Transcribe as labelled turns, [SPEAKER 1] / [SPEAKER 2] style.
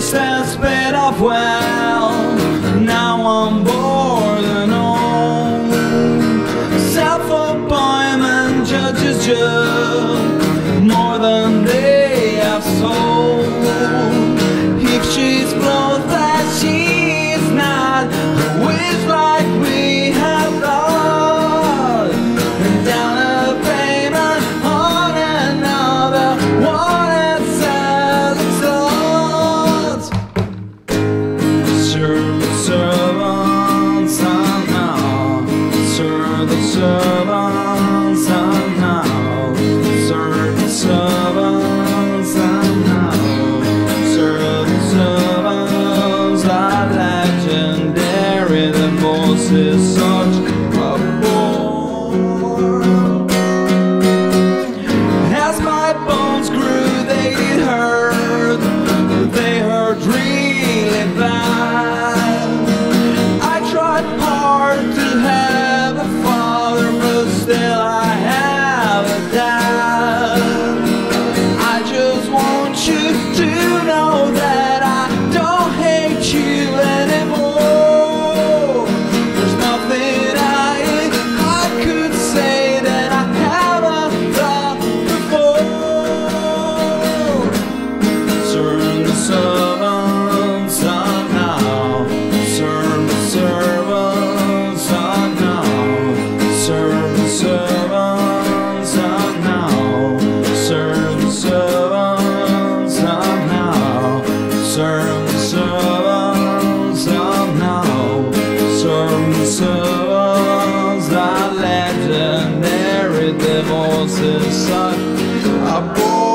[SPEAKER 1] fixed and sped off well. Now I'm bored and old. Self-appointment judges judge more than they have sold. If she's both that she's not, who is like we have thought, and down a payment on another one and sad thoughts. Serve the servants and now, serve the servants and now, serve the servants and now, serve the servants are legendary. The voice is such a bore. As my bones grew, they did hurt. They hurt really bad. I tried hard to have a father, but still I have a dad. I just want you to know that I don't hate you anymore. There's nothing I could say that I haven't thought before. Serve the servants on now, serve the servants on now, serve the servants on now, serve the servants on now, serve the servants on now, serve the servants are legendary. The voice is such a bore.